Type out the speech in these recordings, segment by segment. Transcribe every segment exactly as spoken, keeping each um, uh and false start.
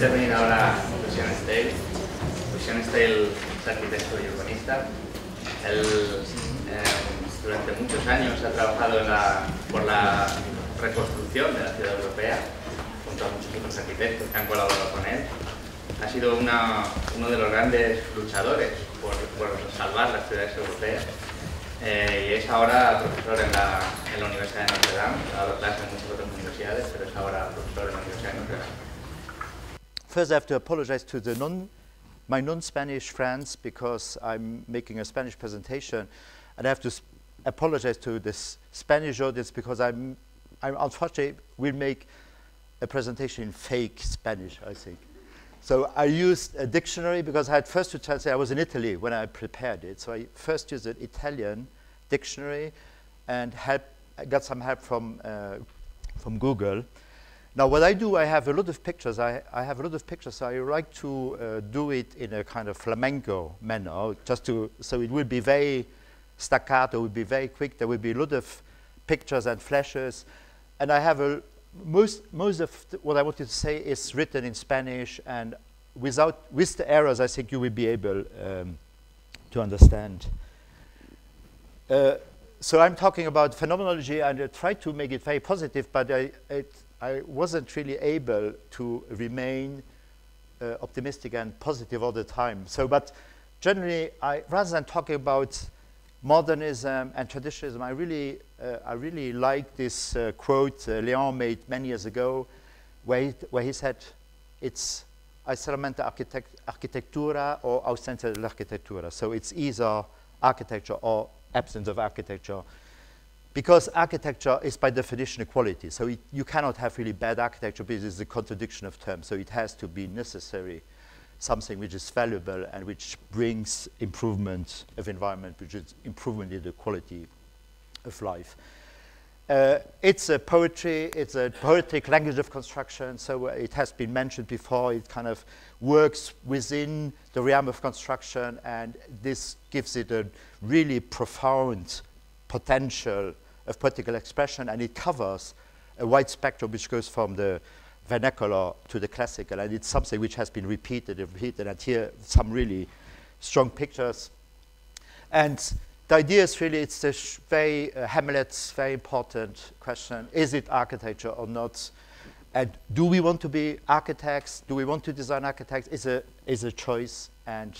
termina ahora Lucian Stale. Lucian Stale es arquitecto y urbanista. Él eh, durante muchos años ha trabajado en la, por la reconstrucción de la ciudad europea, junto a muchos otros arquitectos que han colaborado con él. Ha sido una, uno de los grandes luchadores por, por salvar las ciudades europeas. Eh, y es ahora profesor en la, en la Universidad de Notre Dame. Ha dado clases en muchas otras universidades, pero es ahora profesor en la Universidad de Notre Dame. First, I have to apologize to the non, my non-Spanish friends because I'm making a Spanish presentation, and I have to apologize to this Spanish audience because I'm, I'm unfortunately will make a presentation in fake Spanish, I think. So I used a dictionary because I had first to translate. I was in Italy when I prepared it, so I first used an Italian dictionary and help, I got some help from uh, from Google. Now, what I do, I have a lot of pictures. I, I have a lot of pictures. So I like to uh, do it in a kind of flamenco manner, just to so it will be very staccato. It will be very quick. There will be a lot of pictures and flashes, and I have a most most of what I wanted to say is written in Spanish, and without with the errors, I think you will be able um, to understand. Uh, so I'm talking about phenomenology, and I tried to make it very positive, but I. It, I wasn't really able to remain uh, optimistic and positive all the time. So, but generally, I, rather than talking about modernism and traditionalism, I really, uh, I really like this uh, quote uh, Léon made many years ago, where he, where he said, "It's aiceramento architect architectura or ausencia dell'architettura." So it's either architecture or absence of architecture. Because architecture is by definition a quality, so it, you cannot have really bad architecture because it's a contradiction of terms, so it has to be necessary, something which is valuable and which brings improvement of environment, which is improvement in the quality of life. Uh, it's a poetry, it's a poetic language of construction, so uh, it has been mentioned before, it kind of works within the realm of construction, and this gives it a really profound potential of political expression, and it covers a wide spectrum which goes from the vernacular to the classical, and it's something which has been repeated and repeated, and here some really strong pictures. And the idea is really, it's a very, uh, Hamlet's very important question, is it architecture or not? And do we want to be architects? Do we want to design architects? Is a, is a choice, and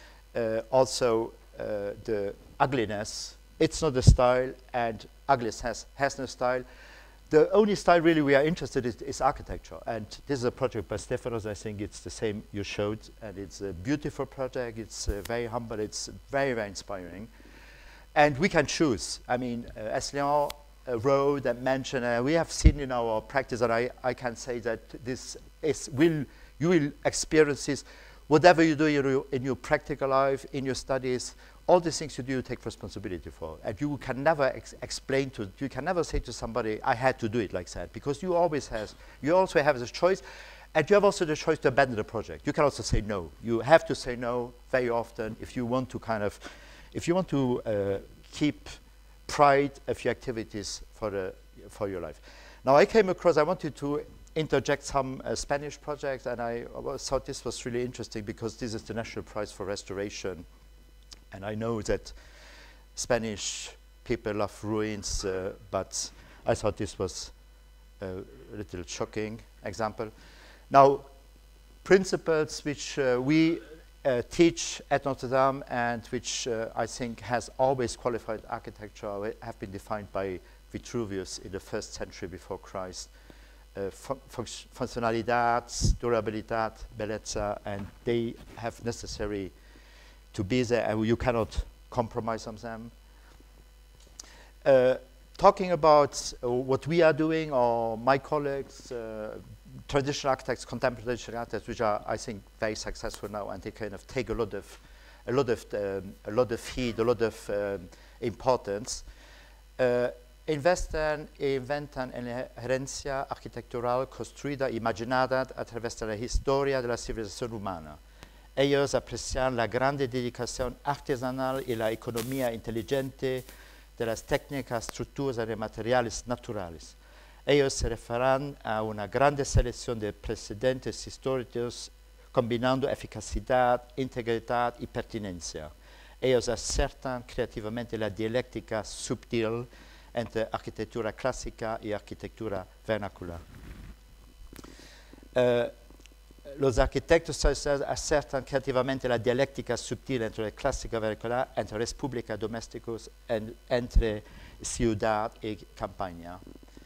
uh, also uh, the ugliness. It's not a style, and ugliness has, has no style. The only style really we are interested in is, is architecture. And this is a project by Stefanos. I think it's the same you showed. And it's a beautiful project. It's uh, very humble. It's very, very inspiring. And we can choose. I mean, uh, as Léon uh, wrote and mentioned, uh, we have seen in our practice, and I, I can say that this is, will, you will experience this, whatever you do in your, in your practical life, in your studies, all the things you do, you take responsibility for. And you can never ex explain to, you can never say to somebody, I had to do it like that, because you always have, you also have this choice, and you have also the choice to abandon the project. You can also say no. You have to say no very often if you want to kind of, if you want to uh, keep pride of your activities for, the, for your life. Now I came across, I wanted to interject some uh, Spanish projects, and I uh, thought this was really interesting because this is the National Prize for Restoration. And I know that Spanish people love ruins, uh, but I thought this was a little shocking example. Now, principles which uh, we uh, teach at Notre Dame and which uh, I think has always qualified architecture have been defined by Vitruvius in the first century before Christ. Uh, fun functionalidad, durabilidad, bellezza, and they have necessary to be there, and you cannot compromise on them. Uh, talking about uh, what we are doing, or my colleagues, uh, traditional architects, contemporary traditional architects, which are, I think, very successful now, and they kind of take a lot of, a lot of, um, a lot of heed, a lot of um, importance. Uh, investan e inventan en la herencia arquitectural construida, imaginada a través de la historia de la civilización humana. Ellos aprecian la grande dedicación artesanal y la economía inteligente de las técnicas, estructuras y materiales naturales. Ellos se referirán a una grande selección de precedentes históricos combinando eficacidad, integridad y pertinencia. Ellos acertan creativamente la dialéctica sutil entre arquitectura clásica y arquitectura vernacular. Uh, los arquitectos acertan creativamente la dialéctica sutil entre la clásica vernacular, entre república domésticos, en, entre ciudad y campaña.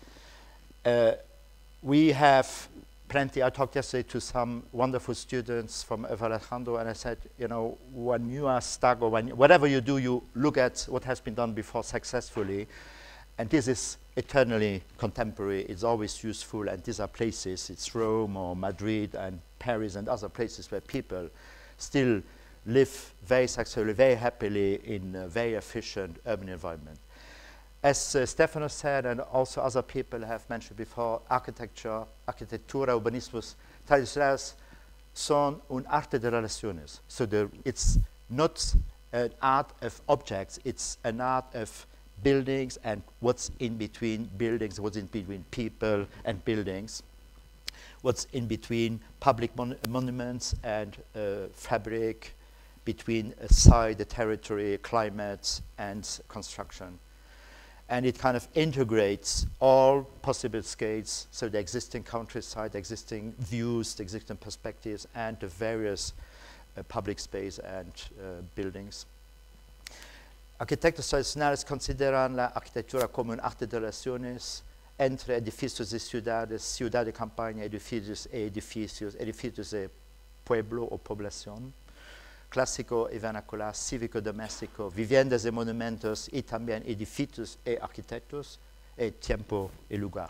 Uh, we have plenty. I talked yesterday to some wonderful students from Alejandro, and I said, you know, when you are stuck or when whatever you do, you look at what has been done before successfully, and this is eternally contemporary. It's always useful, and these are places. It's Rome or Madrid and Paris and other places where people still live very successfully, very happily in a very efficient urban environment. As uh, Stefano said, and also other people have mentioned before, architecture, arquitectura, urbanismos tradicionales son un arte de relaciones. So the, it's not an art of objects, it's an art of buildings and what's in between buildings, what's in between people and buildings, what's in between public mon monuments and uh, fabric, between a site, the territory, climate, and construction. And it kind of integrates all possible scales, so the existing countryside, the existing views, the existing perspectives, and the various uh, public space and uh, buildings. Arquitectos tradicionales consideran la arquitectura como un arte de relaciones entre edificios de ciudades, ciudad de campaña, edificios e edificios, edificios de pueblo o población, clásico y vernacular, cívico doméstico, viviendas y monumentos, y también edificios y arquitectos, y tiempo y lugar.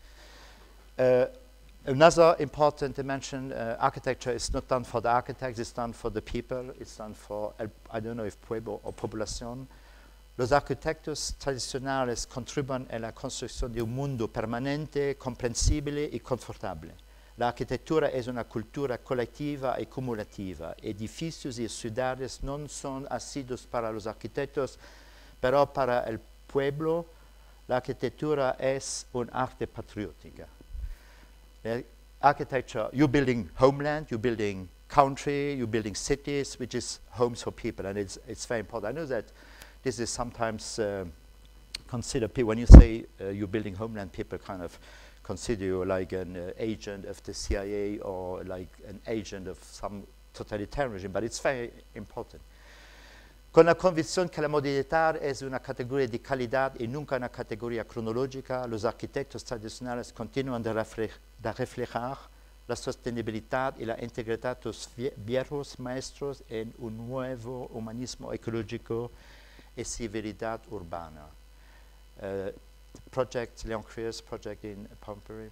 Uh, another important dimension, uh, architecture is not done for the architects, it's done for the people, it's done for, el, I don't know if pueblo o población. Los arquitectos tradicionales contribuyen a la construcción de un mundo permanente, comprensible y confortable. La arquitectura es una cultura colectiva y cumulativa. Edificios y ciudades no son asidos para los arquitectos, pero para el pueblo, la arquitectura es un arte patriótica. Uh, architecture, you're building homeland, you're building country, you're building cities, which is homes for people, and it's, it's very important. I know that this is sometimes uh, considered, when you say uh, you're building homeland, people kind of consider you like an uh, agent of the C I A or like an agent of some totalitarian regime, but it's very important. Con la convicción que la modernidad es una categoría de calidad y nunca una categoría cronológica, los arquitectos tradicionales continúan de, refle de reflejar la sostenibilidad y la integridad de los vie viejos maestros en un nuevo humanismo ecológico y civilidad urbana. Uh, project, Leon Crier's project in Pompeii.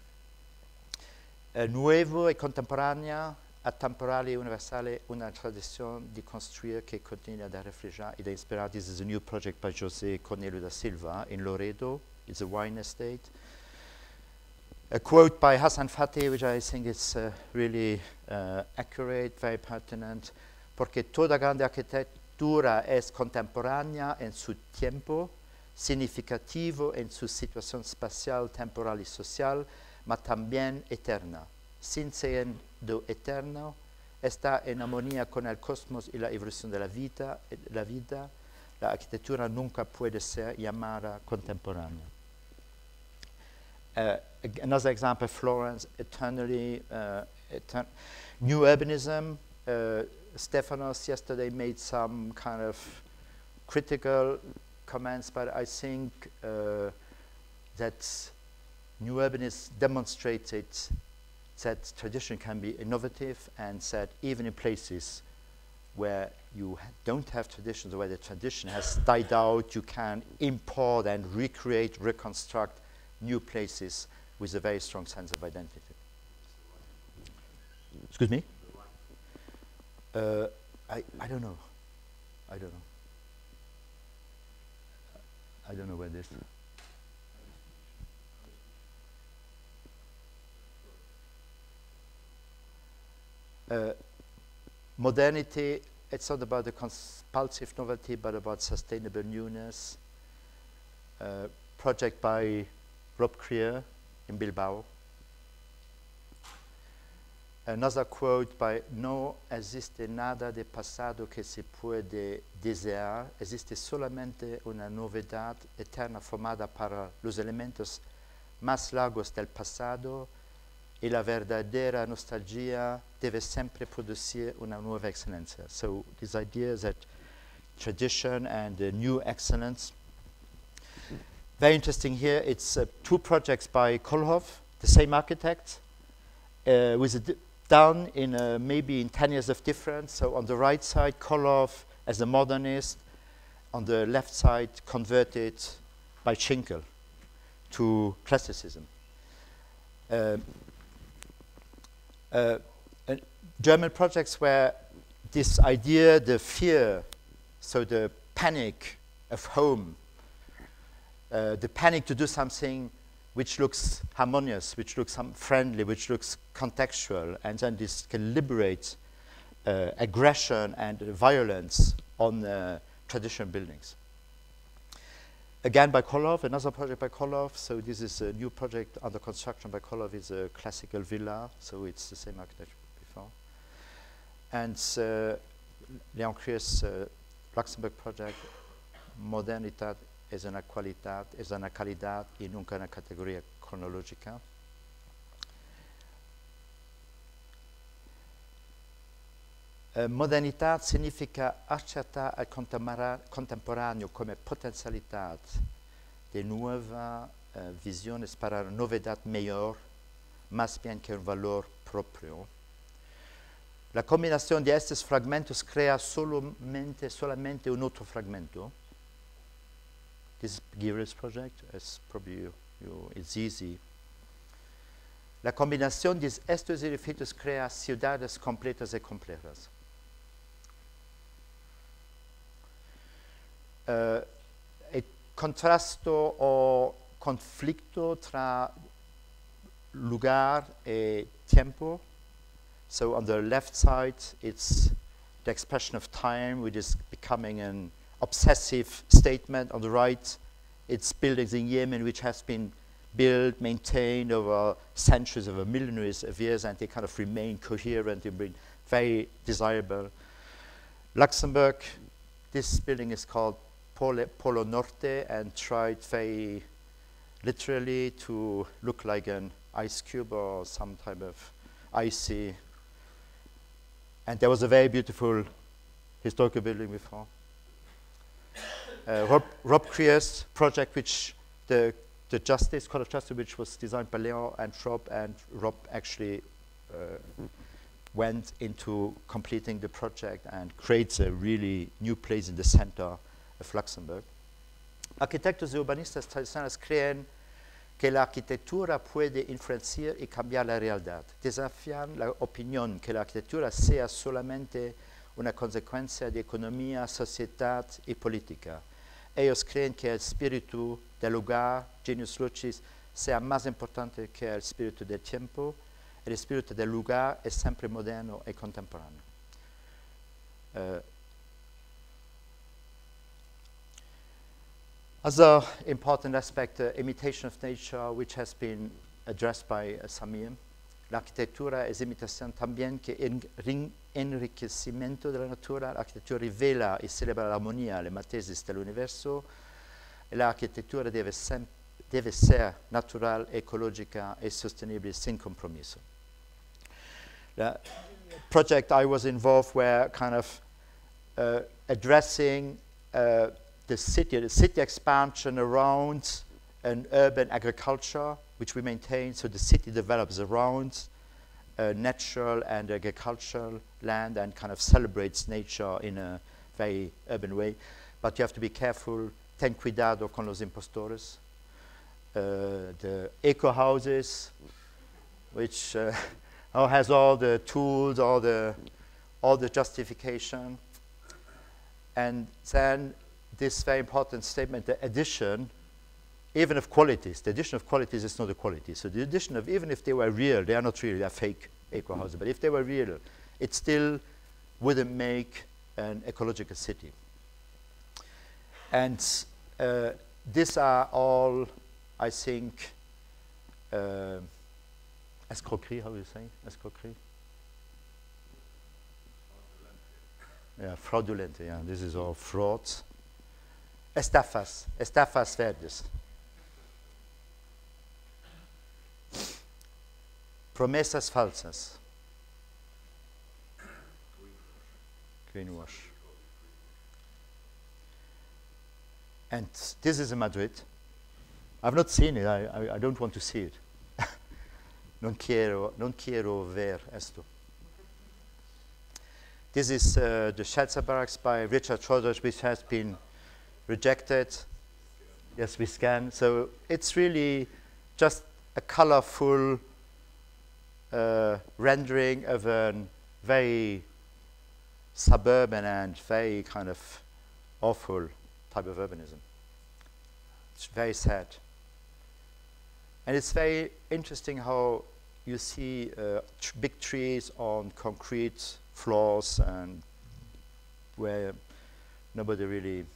Uh, nuevo y contemporánea, atemporal y universal, una tradición de construir que continúa de reflejar y de inspirar. This is a new project by José Cornelio da Silva in Loreto. It's a wine estate. A quote by Hassan Fathy, which I think is uh, really uh, accurate, very pertinent, porque toda grande arquitectura es contemporánea en su tiempo, significativo en su situación espacial, temporal y social, mas también eterna. Sin siendo eterno, está en armonía con el cosmos y la evolución de la vida. La vida, la arquitectura nunca puede ser llamada contemporánea. Uh, another example, Florence, eternally, uh, etern new urbanism. Uh, Stefanos yesterday made some kind of critical comments, but I think uh, that new urbanism demonstrated that tradition can be innovative, and that even in places where you ha don't have traditions, or where the tradition has died out, you can import and recreate, reconstruct new places with a very strong sense of identity. Excuse me? Uh, I, I don't know. I don't know. I don't know where this. Uh, modernity, it's not about the compulsive novelty, but about sustainable newness. Uh, project by Rob Krier, in Bilbao. Another quote by no existe nada de pasado que se puede desear, existe solamente una novedad eterna formada para los elementos más largos del pasado y la verdadera nostalgia debe siempre producir una nueva excelencia. So this idea that tradition and uh, new excellence. Very interesting here, it's uh, two projects by Kohlhoff, the same architect, uh, with a done in uh, maybe in ten years of difference. So on the right side, Kohlhoff as a modernist, on the left side, converted by Schinkel to classicism. Uh, uh, uh, German projects where this idea, the fear, so the panic of home, uh, the panic to do something which looks harmonious, which looks um, friendly, which looks contextual, and then this can liberate uh, aggression and uh, violence on uh, traditional buildings. Again by Kohlhoff, another project by Kohlhoff. So this is a new project under construction by Kohlhoff. It's a classical villa, so it's the same architecture before. And uh, Leon Crier's uh, Luxembourg project, Modernidad es una cualidad, es una calidad y nunca una categoría cronológica. Uh, modernità significa accettare al contemporaneo come potenzialità de nueva uh, visiones para una novedad mayor, más bien que un valor propio. La combinación de estos fragmentos crea solamente, solamente un otro fragmento. This is Gehry's project, as probably you, you, it's easy. La combinación de estos edificios crea ciudades completas y complejas. Uh, el contrasto o conflicto tra lugar y tiempo. So on the left side, it's the expression of time, which is becoming an obsessive statement. On the right, it's buildings in Yemen, which has been built, maintained over centuries, over millenars of years, and they kind of remain coherent, they remain very desirable. Luxembourg, this building is called Polo, Polo Norte, and tried very literally to look like an ice cube or some type of icy. And there was a very beautiful historical building before. Uh, Rob, Rob Crier's project, which the, the Justice, Court of Justice, which was designed by Leon and Rob, and Rob actually uh, went into completing the project and creates a really new place in the center of Luxembourg. Arquitectos y urbanistas tradicionales creen que la arquitectura puede influenciar y cambiar la realidad. Desafían la opinión que la arquitectura sea solamente una consecuencia de economía, sociedad y política. Ellos creen que el espíritu del lugar, genius locis, sea más importante que el espíritu del tiempo. El espíritu del lugar es siempre moderno y contemporáneo. Uh, Other important aspect, uh, imitation of nature, which has been addressed by uh, Samir. La arquitectura es imitación también que en enriquecimiento de la natura. La arquitectura rivela y celebra la armonía, le matesis del universo. La arquitectura debe, debe ser natural, ecológica y sostenible sin compromiso. The project I was involved were kind of uh, addressing uh, the city, the city expansion around an urban agriculture, which we maintain, so the city develops around uh, natural and agricultural land and kind of celebrates nature in a very urban way. But you have to be careful, ten cuidado con los impostores. Uh, the eco houses, which uh, has all the tools, all the, all the justification. And then this very important statement, the addition, even of qualities, the addition of qualities is not a quality. So the addition of, even if they were real, they are not real, they are fake eco houses, but if they were real, it still wouldn't make an ecological city. And uh, these are all, I think, uh, escroquerie, how do you say? Escroquerie? Yeah, fraudulent, yeah, this is all fraud. Estafas, estafas verdes. Promesas falsas. Greenwash. And this is in Madrid. I've not seen it, I, I, I don't want to see it. Non quiero, non quiero ver esto. This is uh, the shelter barracks by Richard Trowbridge, which has been rejected. Yes, we scan. So it's really just a colorful uh, rendering of a very suburban and very kind of awful type of urbanism. It's very sad. And it's very interesting how you see uh, tr big trees on concrete floors and where nobody really...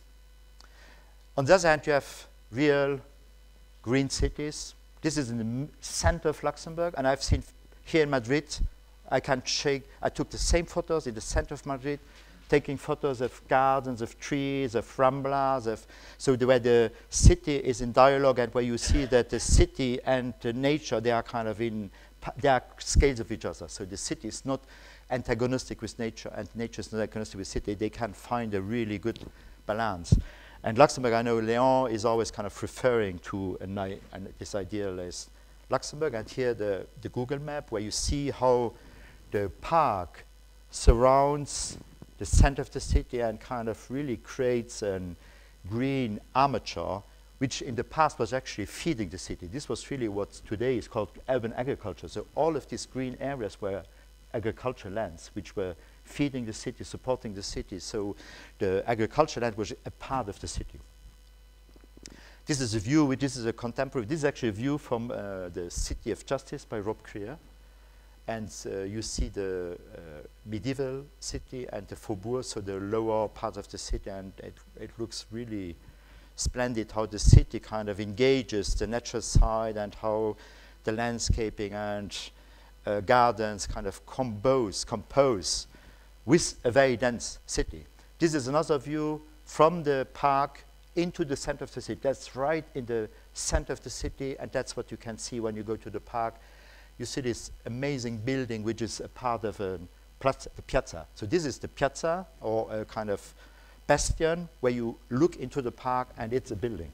On the other hand, you have real green cities. This is in the m center of Luxembourg, and I've seen here in Madrid, I can shake, I took the same photos in the center of Madrid, taking photos of gardens, of trees, of ramblas, of so the, where the city is in dialogue and where you see that the city and the nature, they are kind of in, they are scales of each other. So the city is not antagonistic with nature and nature is not antagonistic with city. They can find a really good balance. And Luxembourg, I know Leon is always kind of referring to an, an, this idealized Luxembourg, and here the, the Google map where you see how the park surrounds the center of the city and kind of really creates a green armature, which in the past was actually feeding the city. This was really what today is called urban agriculture. So all of these green areas were agricultural lands, which were feeding the city, supporting the city. So the agricultural land was a part of the city. This is a view, this is a contemporary, this is actually a view from uh, the City of Justice by Rob Creer. And uh, you see the uh, medieval city and the faubourg, so the lower part of the city, and it, it looks really splendid how the city kind of engages the natural side and how the landscaping and uh, gardens kind of compose, compose with a very dense city. This is another view from the park into the center of the city. That's right in the center of the city, and that's what you can see when you go to the park. You see this amazing building, which is a part of a, a piazza. So this is the piazza, or a kind of bastion, where you look into the park, and it's a building.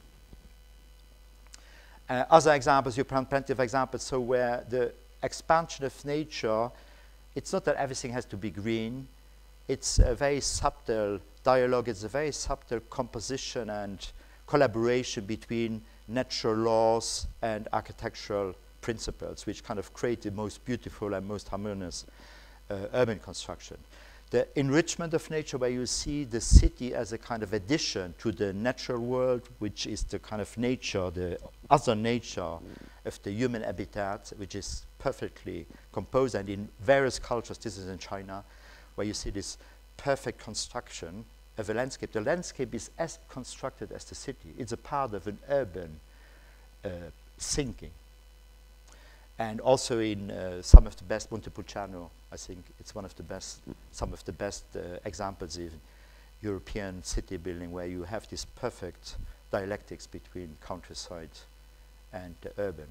Uh, other examples, you found plenty of examples, so where the expansion of nature, it's not that everything has to be green. It's a very subtle dialogue, it's a very subtle composition and collaboration between natural laws and architectural principles, which kind of create the most beautiful and most harmonious uh, urban construction. The enrichment of nature, where you see the city as a kind of addition to the natural world, which is the kind of nature, the other nature of the human habitat, which is perfectly composed, and in various cultures, this is in China, where you see this perfect construction of a landscape. The landscape is as constructed as the city. It's a part of an urban uh, thinking. And also in uh, some of the best, Montepulciano, I think it's one of the best, some of the best uh, examples in European city building, where you have this perfect dialectics between countryside and the urban.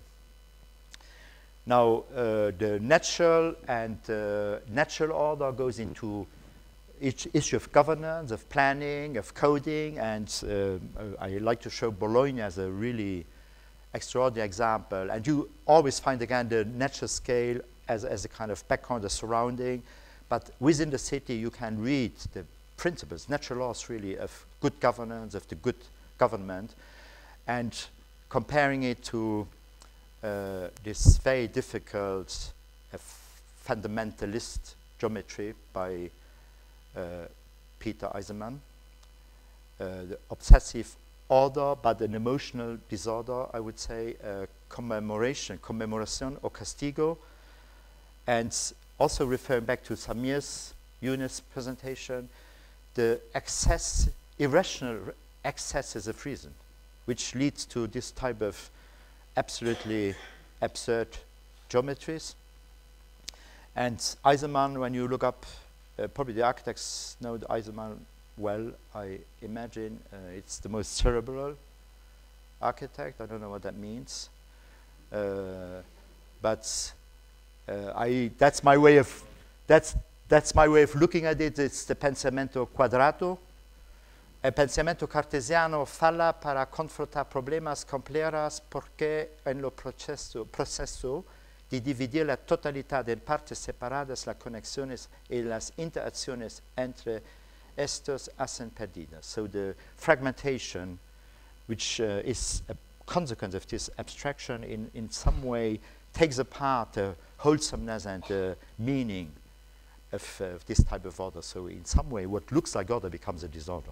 Now, uh, the natural and uh, natural order goes into each issue of governance, of planning, of coding, and uh, I like to show Bologna as a really extraordinary example. And you always find again the natural scale as, as a kind of background, the surrounding, but within the city you can read the principles, natural laws really, of good governance, of the good government, and comparing it to uh, this very difficult uh, fundamentalist geometry by uh, Peter Eisenman, uh, the obsessive order, but an emotional disorder, I would say, uh, commemoration, commemoration or castigo, and also referring back to Samir's Yunus presentation, the excess, irrational excesses of reason, which leads to this type of absolutely absurd geometries. And Eisenman, when you look up, uh, probably the architects know the Eisenman well, I imagine. Uh, it's the most cerebral architect. I don't know what that means. Uh, but uh, I, that's my way of, that's, that's my way of looking at it. It's the pensamento quadrato. El pensamiento cartesiano falla para confrontar problemas complejos porque en lo proceso, proceso de dividir la totalidad en partes separadas, las conexiones y las interacciones entre estos hacen perdidas. So the fragmentation, which uh, is a consequence of this abstraction, in, in some way takes apart the wholesomeness and the meaning of, uh, of this type of order. So in some way, what looks like order becomes a disorder.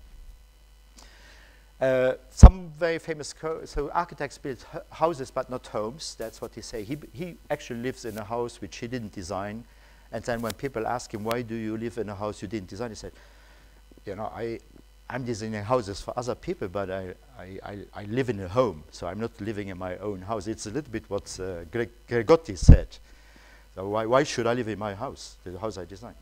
Uh, some very famous, co so architects build houses but not homes, that's what they say. He, he actually lives in a house which he didn't design, and then when people ask him, why do you live in a house you didn't design, he said, you know, I, I'm designing houses for other people, but I, I, I, I live in a home, so I'm not living in my own house. It's a little bit what uh, Greg Gregotti said. So why, why should I live in my house, the house I designed?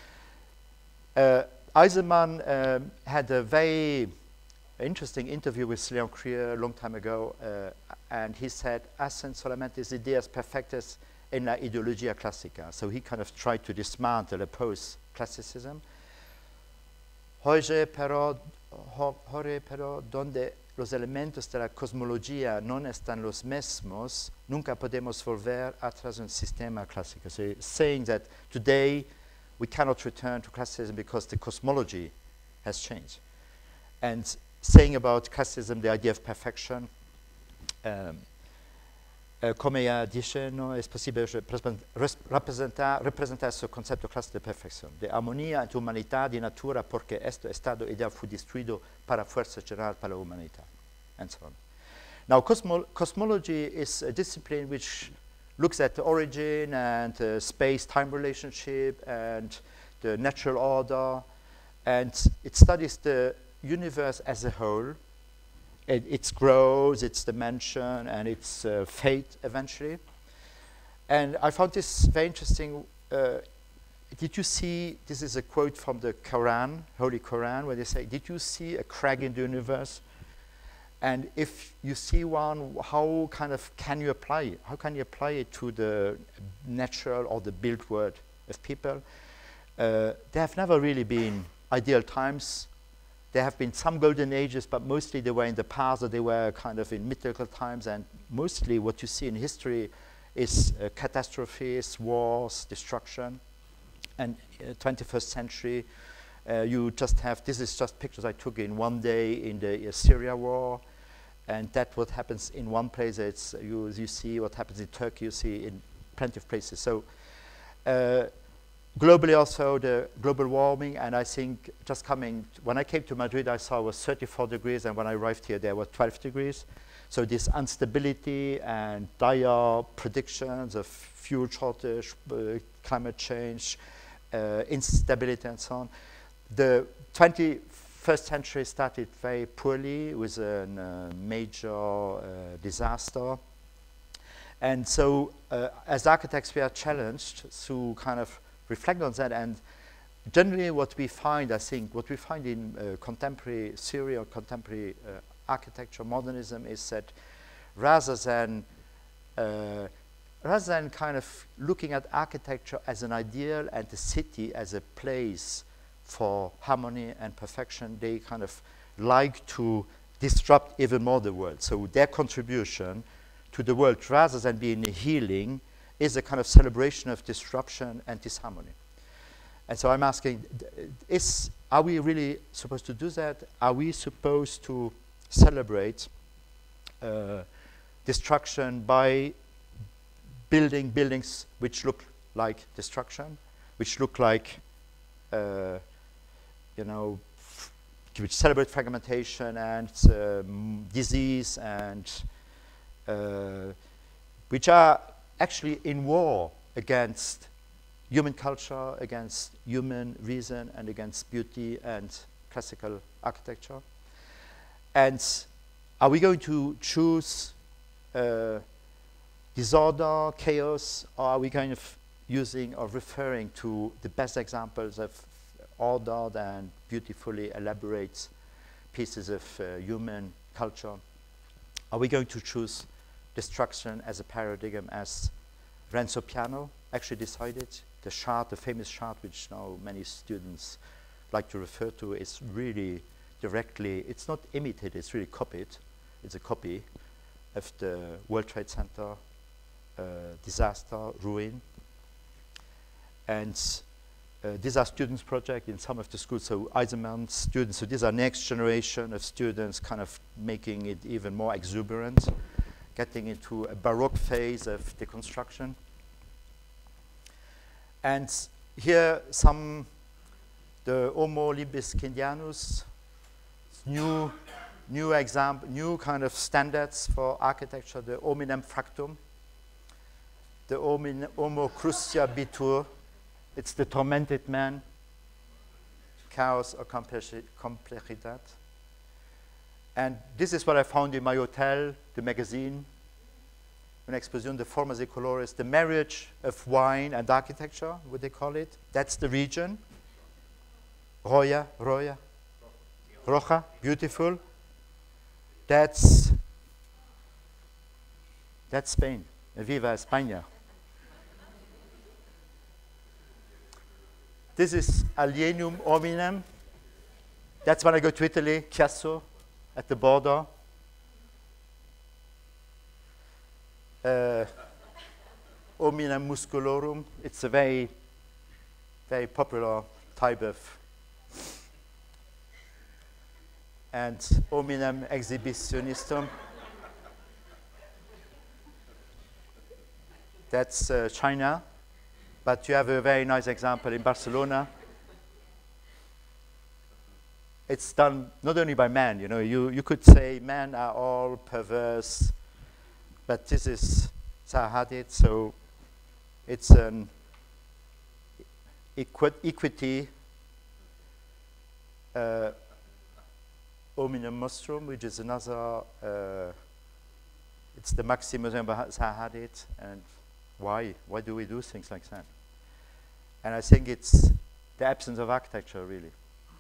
Uh, Eisenman um, had a very interesting interview with Leon Krier a long time ago, uh, and he said, hacen solamente ideas perfectas en la ideología clásica. So he kind of tried to dismantle, oppose classicism. Hoy pero, hoy pero donde los elementos de la cosmología no están los mismos, nunca podemos volver atrás un sistema clásico. So saying that today we cannot return to classicism because the cosmology has changed. And saying about classicism, the idea of perfection, um, uh, come ella dice, no es posible representar, representar su concepto clásico de perfección, de armonía entre humanidad y natura, porque este estado ideal fue destruido para fuerza general para la humanidad, and so on. Now, cosmo cosmology is a discipline which looks at the origin and uh, space-time relationship and the natural order, and it studies the universe as a whole, it, its growth, its dimension, and its uh, fate eventually. And I found this very interesting. Uh, did you see, this is a quote from the Quran, Holy Quran, where they say, did you see a crack in the universe? And if you see one, how kind of can you apply it? How can you apply it to the natural or the built world of people? Uh, there have never really been ideal times. There have been some golden ages, but mostly they were in the past, or they were kind of in mythical times, and mostly what you see in history is uh, catastrophes, wars, destruction. And uh, twenty-first century, uh, you just have, this is just pictures I took in one day in the uh, Syria war, and that what happens in one place, it's, you, you see what happens in Turkey, you see in plenty of places. So. Uh, Globally also, the global warming, and I think just coming, when I came to Madrid, I saw it was thirty-four degrees, and when I arrived here, there were twelve degrees. So this instability and dire predictions of fuel shortage, uh, climate change, uh, instability, and so on. The twenty-first century started very poorly with a uh, major uh, disaster. And so, uh, as architects, we are challenged to kind of reflect on that, and generally what we find, I think, what we find in uh, contemporary Syria or contemporary uh, architecture, modernism, is that rather than uh, rather than kind of looking at architecture as an ideal and the city as a place for harmony and perfection, they kind of like to disrupt even more the world. So their contribution to the world, rather than being a healing, is a kind of celebration of disruption and disharmony. And so I'm asking, is, are we really supposed to do that? Are we supposed to celebrate uh, destruction by building buildings which look like destruction, which look like, uh, you know, which celebrate fragmentation and um, disease, and uh, which are actually in war against human culture, against human reason, and against beauty and classical architecture? And are we going to choose uh, disorder, chaos, or are we kind of using or referring to the best examples of ordered and beautifully elaborate pieces of uh, human culture? Are we going to choose destruction as a paradigm, as Renzo Piano actually decided? The chart, the famous chart, which now many students like to refer to, is really directly, it's not imitated, it's really copied. It's a copy of the World Trade Center uh, disaster, ruin. And uh, these are students' projects in some of the schools, so Eisenman students, so these are next generation of students kind of making it even more exuberant, getting into a Baroque phase of deconstruction. And here some, the Homo limbis Kindianus, new, new example, new kind of standards for architecture, the hominem fractum, the homin, Homo cruciabitur, it's the tormented man, chaos or complexidad. And this is what I found in my hotel, the magazine, Una Exposición de Formas y Colores, the marriage of wine and architecture, what they call it. That's the region. Roya, Roya, Roja, beautiful. That's, that's Spain. Viva España. This is Alienum hominem. That's when I go to Italy, Chiasso, at the border. Uh, hominem musculorum. It's a very, very popular type of. And hominem exhibitionistum. That's uh, China. But you have a very nice example in Barcelona. It's done not only by men, you know, you, you could say men are all perverse, but this is Zaha Hadid, so it's an equi equity uh, hominem monstrum, which is another, uh, it's the Maximus Zaha Hadid, and why? Why do we do things like that? And I think it's the absence of architecture, really.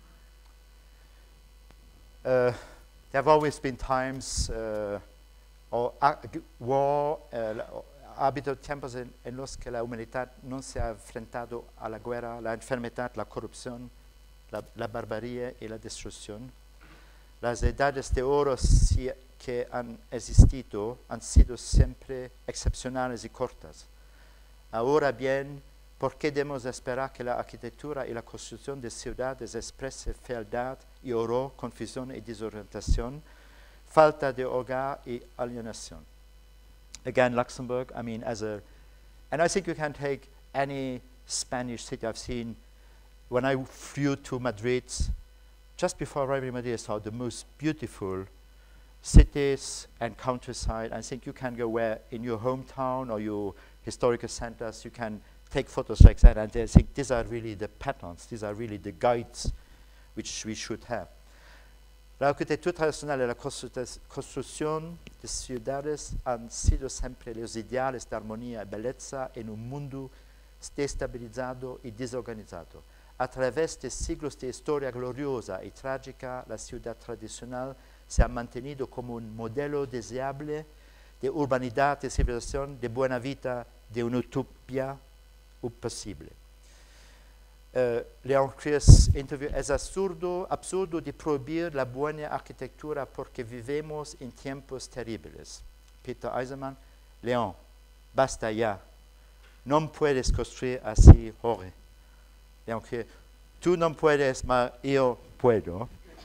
Uh, there have always been times, uh, or war, uh, ha habido tiempos en, en los que la humanidad no se ha enfrentado a la guerra, la enfermedad, la corrupción, la, la barbarie y la destrucción. Las edades de oro si, que han existido han sido siempre excepcionales y cortas. Ahora bien, ¿por qué debemos esperar que la arquitectura y la construcción de ciudades exprese fealdad y horror, confusión y desorientación, falta de hogar y alienación? Again, Luxembourg, I mean, as a, and I think you can take any Spanish city I've seen. When I flew to Madrid, just before arriving in Madrid, I saw the most beautiful cities and countryside. I think you can go where in your hometown or your historical centers, you can take photos like that, and I think these are really the patterns, these are really the guides which we should have. La arquitectura tradicional y la construcción de ciudades han sido siempre los ideales de armonía y belleza en un mundo destabilizado y desorganizado. A través de siglos de historia gloriosa y trágica, la ciudad tradicional se ha mantenido como un modelo deseable de urbanidad, de civilización, de buena vida, de una utopía posible. Uh, Leon Chris interview, es absurdo, absurdo de prohibir la buena arquitectura porque vivimos en tiempos terribles. Peter Eisenman, Leon, basta ya, no puedes construir así, Jorge. Leon Chris, tú no puedes, mas yo puedo.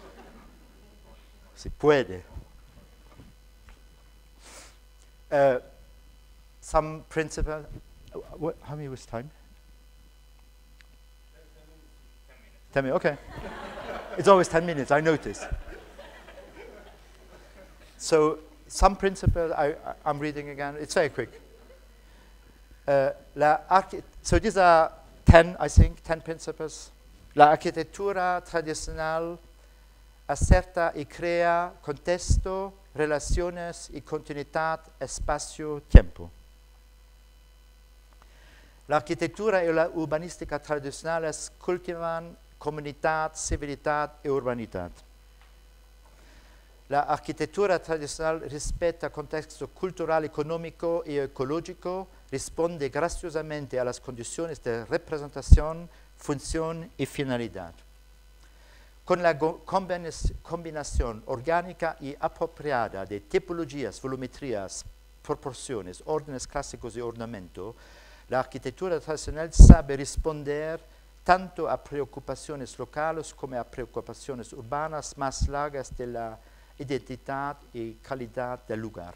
Se puede. Uh, some principle, uh, what, how many was time? ten minutes, okay. It's always ten minutes, I notice. So, some principle, I, I, I'm reading again, it's very quick. Uh, la so these are ten, I think, ten principles. La arquitectura tradicional acerta y crea contexto, relaciones y continuidad espacio-tiempo. La arquitectura y la urbanística tradicionales cultivan comunidad, civilidad y urbanidad. La arquitectura tradicional respeta el contexto cultural, económico y ecológico, responde graciosamente a las condiciones de representación, función y finalidad. Con la combinación orgánica y apropiada de tipologías, volumetrías, proporciones, órdenes clásicos y ornamento, la arquitectura tradicional sabe responder tanto a preocupaciones locales como a preocupaciones urbanas más largas de la identidad y calidad del lugar.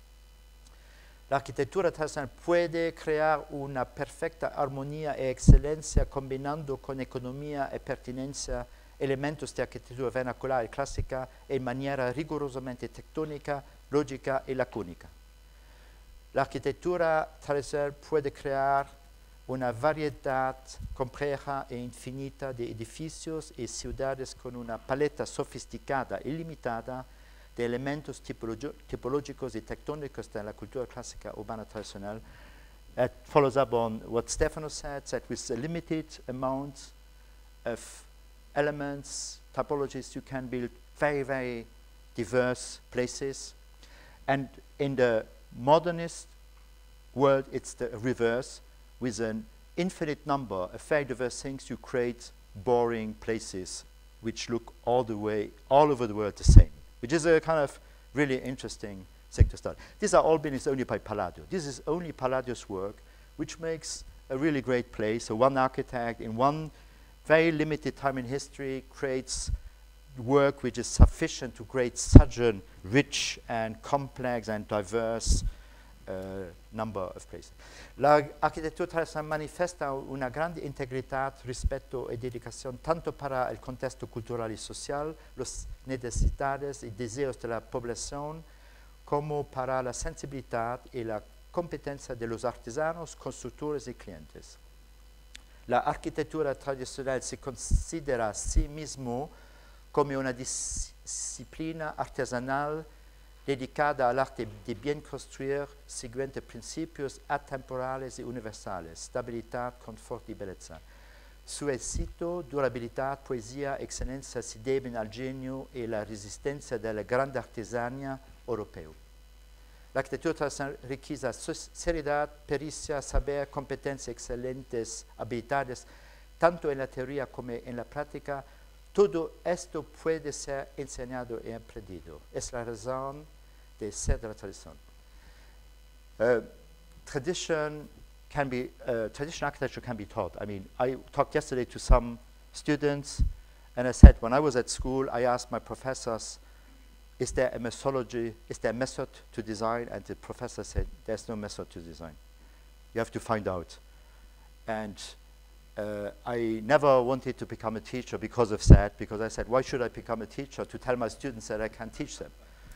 La arquitectura tradicional puede crear una perfecta armonía e excelencia combinando con economía y pertinencia elementos de arquitectura vernacular y clásica en manera rigurosamente tectónica, lógica y lacónica. La arquitectura tradicional puede crear una variedad compleja e infinita de edificios y ciudades con una paleta sofisticada y limitada de elementos tipológicos y tectónicos de la cultura clásica urbana tradicional. It follows up on what Stefano said, that with a limited amount of elements, typologies, you can build very, very diverse places. And in the modernist world, it's the reverse. With an infinite number of very diverse things, you create boring places which look all the way, all over the world the same, which is a kind of really interesting thing to start. These are all buildings only by Palladio. This is only Palladio's work, which makes a really great place. So one architect in one very limited time in history creates work which is sufficient to create such a rich and complex and diverse uh, number of places. La arquitectura tradicional manifesta una grande integridad, respeto y dedicación tanto para el contexto cultural y social, las necesidades y deseos de la población, como para la sensibilidad y la competencia de los artesanos, constructores y clientes. La arquitectura tradicional se considera a sí mismo como una dis disciplina artesanal dedicada al arte de bien construir, siguiendo principios atemporales y universales: stabilidad, confort y belleza. Su éxito, durabilidad, poesía, excelencia se deben al genio y la resistencia de la gran artesanía europeo. La arquitectura tradicional requiere seriedad, pericia, saber, competencia, excelentes habilidades, tanto en la teoría como en la práctica. Todo esto puede ser enseñado y aprendido. Es la razón de ser de la tradición. Uh, tradition can be, uh, traditional architecture can be taught. I mean, I talked yesterday to some students, and I said, when I was at school, I asked my professors, is there a methodology, is there a method to design? And the professor said, there's no method to design. You have to find out. And uh, I never wanted to become a teacher because of that, because I said, why should I become a teacher? To tell my students that I can't teach them.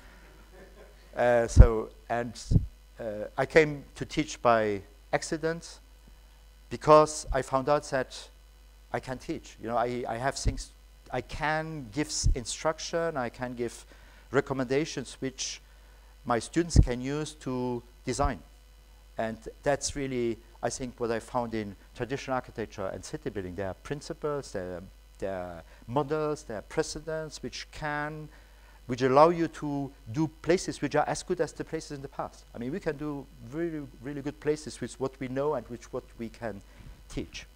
uh, so, and uh, I came to teach by accident because I found out that I can teach. You know, I, I have things, I can give instruction, I can give recommendations which my students can use to design. And that's really, I think, what I found in traditional architecture and city building. There are principles, there are, there are models, there are precedents which can, which allow you to do places which are as good as the places in the past. I mean, we can do really, really good places with what we know and with what we can teach.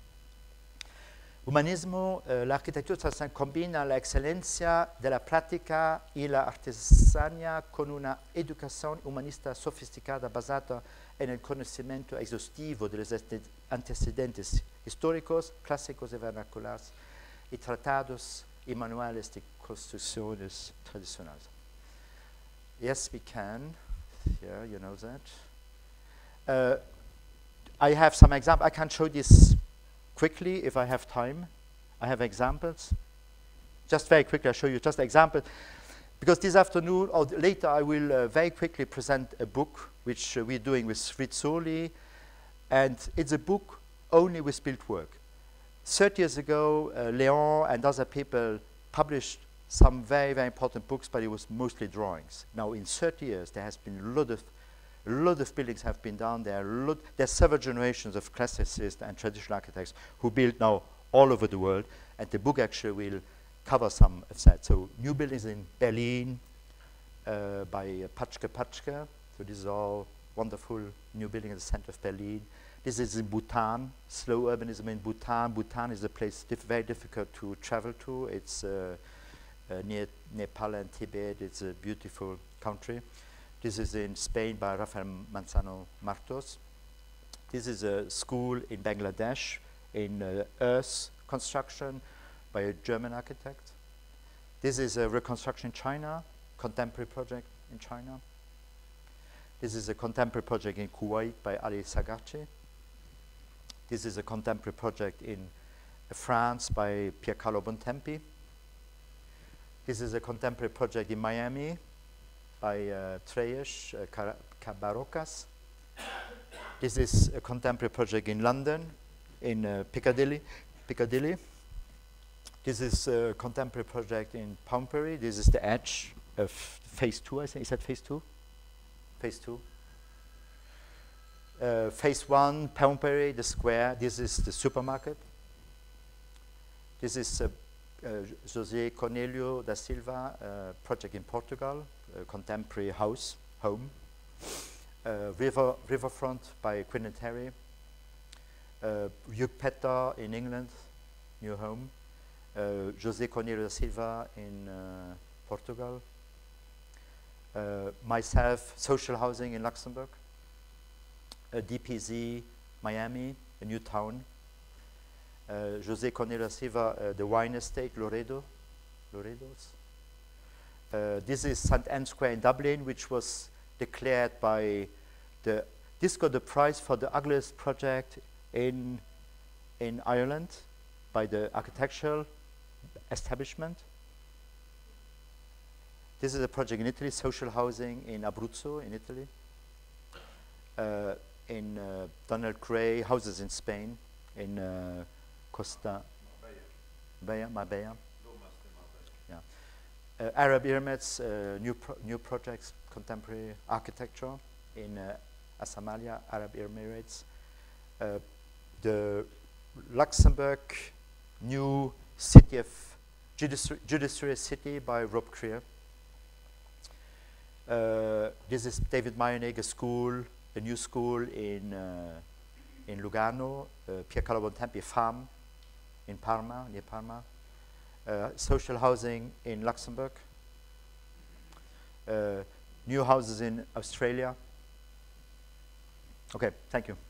Humanismo, eh, la arquitectura tradicional combina la excelencia de la práctica y la artesanía con una educación humanista sofisticada basada en el conocimiento exhaustivo de los antecedentes históricos, clásicos y vernaculares, y tratados y manuales de construcciones tradicionales. Yes, we can. Yeah, you know that. Uh, I have some examples. I can show this quickly if I have time. I have examples. Just very quickly, I'll show you just examples. Because this afternoon, or later, I will uh, very quickly present a book which uh, we're doing with Rizzoli. And it's a book only with built work. thirty years ago, uh, Léon and other people published some very, very important books, but it was mostly drawings. Now, in thirty years, there has been a lot of A lot of buildings have been done. There are, lot, there are several generations of classicists and traditional architects who build now all over the world, and the book actually will cover some of that. So new buildings in Berlin uh, by uh, Patschke Patschke. So these are all wonderful new buildings in the center of Berlin. This is in Bhutan, slow urbanism in Bhutan. Bhutan is a place diff very difficult to travel to. It's uh, uh, near Nepal and Tibet. It's a beautiful country. This is in Spain by Rafael Manzano Martos. This is a school in Bangladesh in uh, earth construction by a German architect. This is a reconstruction in China, contemporary project in China. This is a contemporary project in Kuwait by Ali Sagaci. This is a contemporary project in uh, France by Piercarlo Bontempi. This is a contemporary project in Miami by uh, Treyes uh, Cabarocas. This is a contemporary project in London, in uh, Piccadilly. Piccadilly. This is a contemporary project in Poundbury. This is the edge of phase two, I think. Is that phase two? Phase two. Uh, phase one, Poundbury, the square. This is the supermarket. This is uh, uh, José Cornélio da Silva uh, project in Portugal, a contemporary house, home. Uh, river, Riverfront by Quentin Terry. Uh, Hugh Petter in England, new home. Uh, José Cornélio da Silva in uh, Portugal. Uh, myself, social housing in Luxembourg. Uh, D P Z, Miami, a new town. Uh, José Cornélio da Silva, uh, the wine estate, Loredo. Loredos. Uh, this is Saint Anne Square in Dublin, which was declared by the, this got the prize for the ugliest project in, in Ireland by the architectural establishment. This is a project in Italy, social housing in Abruzzo in Italy. Uh, in uh, Donald Gray, houses in Spain, in uh, Costa Marbella, Marbella. Yeah. Uh, Arab Emirates, uh, new, pro new projects, contemporary architecture in uh, Asamalia, Arab Emirates. Uh, the Luxembourg new city of judiciary, judiciary city by Rob Creer. Uh, this is David Mayonig school, a new school in uh, in Lugano, uh, Piercarlo Bontempi farm in Parma, near Parma. Uh, social housing in Luxembourg. Uh, new houses in Australia. Okay, thank you.